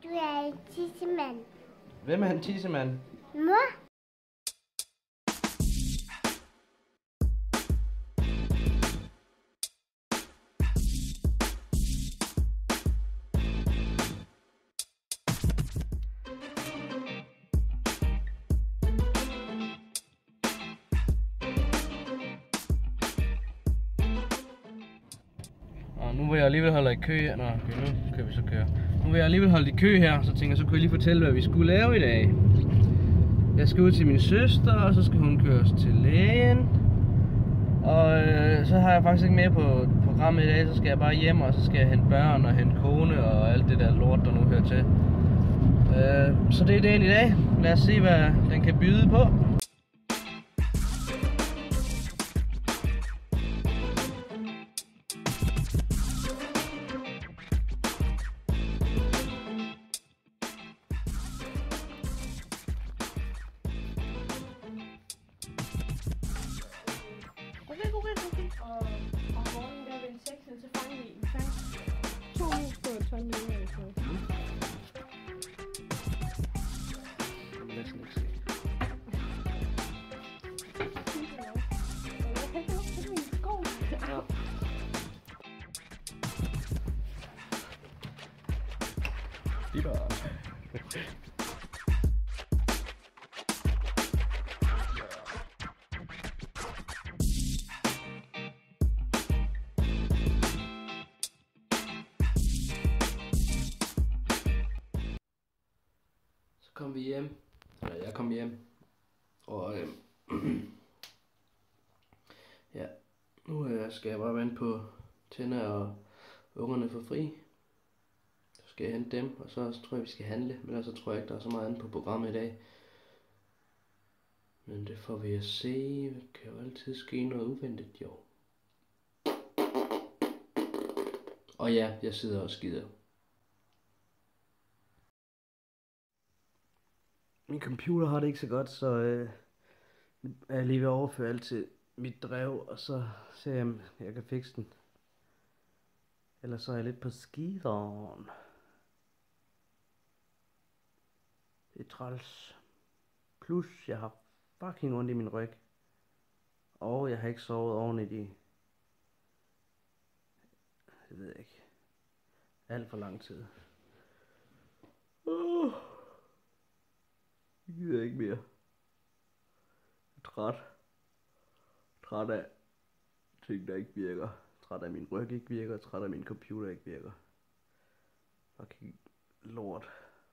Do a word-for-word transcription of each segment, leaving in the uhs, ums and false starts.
er en tissemand. Hvem er en tissemand? Mor? Nu vil jeg alligevel holde i kø her. Nå, okay, nu kan vi så køre. Nu vil jeg alligevel holde i kø her, så tænker jeg, så kunne jeg lige fortælle, hvad vi skulle lave i dag. Jeg skal ud til min søster, og så skal hun køres til lægen. Og øh, så har jeg faktisk ikke mere på programmet i dag, så skal jeg bare hjem, og så skal jeg hente børn og hente kone og alt det der lort, der nu hører til. Øh, så det er dagen i dag. Lad os se, hvad den kan byde på. Okay, okay, okay. Og om morgenen der ved seks, så fanger vi en fang. To hus på tolv minutter eller så. Jeg vil næsten ikke se. Lige bare. Så kom vi hjem, eller jeg kom hjem, og øh, ja, nu øh, skal jeg bare vente på Tina og ungerne for fri. Så skal jeg hente dem, og så, så tror jeg vi skal handle, men ellers så tror jeg ikke der er så meget andet på programmet i dag. Men det får vi at se, det kan jo altid ske noget uventet, jo. Og ja, jeg sidder og skider. Min computer har det ikke så godt, så øh, jeg er lige ved at overføre alt til mit drev, og så ser jeg, om jeg kan fikse den. Ellers så er jeg lidt på skideren. Det er træls. Plus, jeg har fucking ondt i min ryg. Og jeg har ikke sovet ordentligt i, det ved jeg ikke, alt for lang tid. Uh. Jeg gider ikke mere. Jeg er træt. Træt af ting, der ikke virker. Træt af, at min ryg ikke virker. Træt af, at min computer ikke virker. Fucking lort.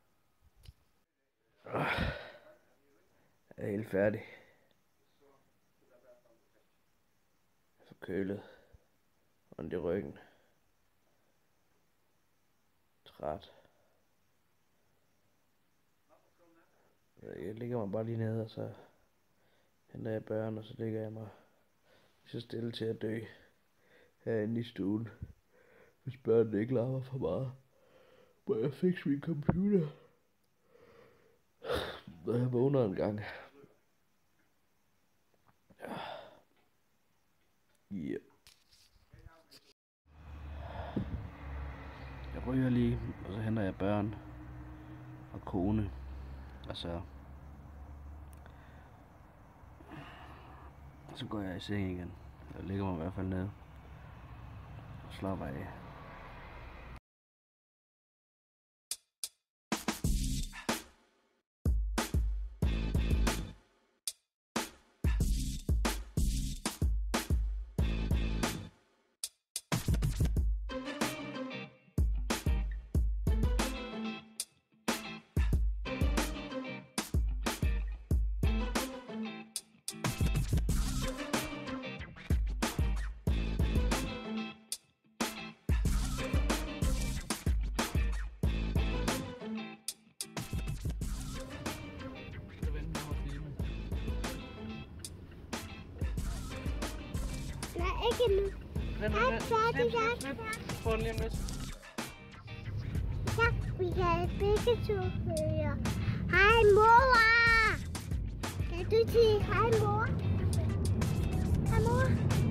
Jeg er helt færdig. Jeg er forkølet. Ondt i ryggen. Træt. Jeg ligger mig bare lige nede, og så henter jeg børn, og så ligger jeg mig så stille til at dø herinde i stuen. Hvis børnene ikke larmer for meget, må jeg fikse min computer, når jeg vågner en gang. Ja. Yeah. Jeg ryger lige, og så henter jeg børn og kone. Og så, så går jeg i seng igen. Jeg ligger mig i hvert fald ned og slapper af. Nej, ikke nu. Vent, vent, vent. Slip, slip, slip. Få den lige om lidt. Ja, vi kan begge to høre. Hej mor! Kan du sige hej mor? Hej mor.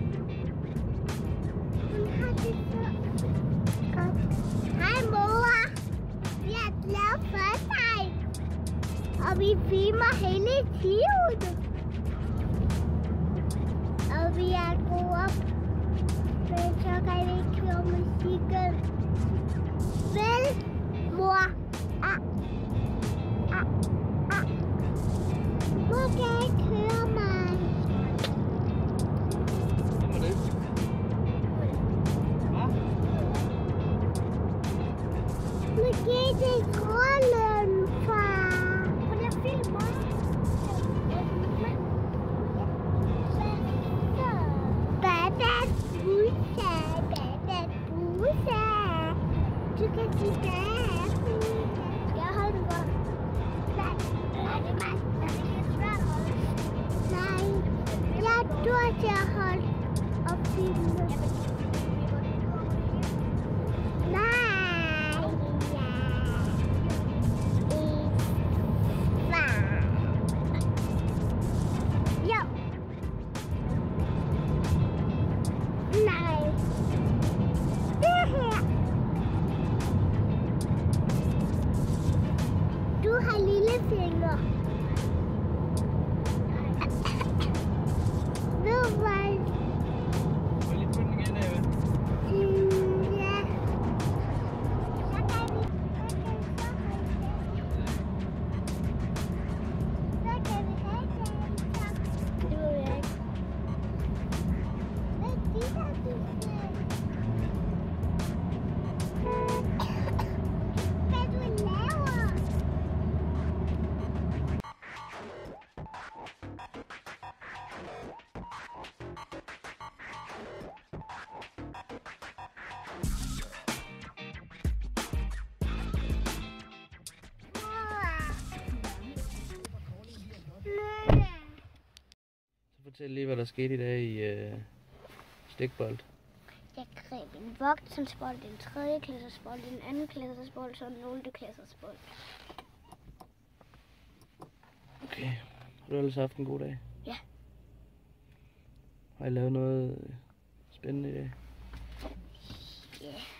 Hun har det så godt. Hej mor! Vi er glade Og vi filmer hele tiden. Og vi er gået op. Men så kan vi ikke høre musikken. Vel, mor? Ah. Ah. Ah. Mor kan ikke høre mig. Hvem er det? Hvad? Måske det er trolden, far. Prøv lige at filme mig. Baba Busa, Baba Busa. Du kan sige der. Skal jeg holde den godt? Nej, nej, det er mig. Det er svært at holde. Nej, jeg tror til at holde og filme. Nej, ja. Far. Jo. Nej. Det her. Du har lille fingre. Ved du hvad? Må jeg lige putte den igen, Eva? Mm, ja. Så kan vi... Så kan vi have den. Det ved jeg ikke. Hvad er det, der du ser? Hvad du laver? Så fortæl lige, hvad der skete i dag i øh, stikbold. Jeg greb en voksensbold, en tredje klassesbold, en anden klassesbold, så en nul klassesbold. Okay. Har du ellers haft en god dag? Ja. Har I lavet noget spændende i dag? Ja.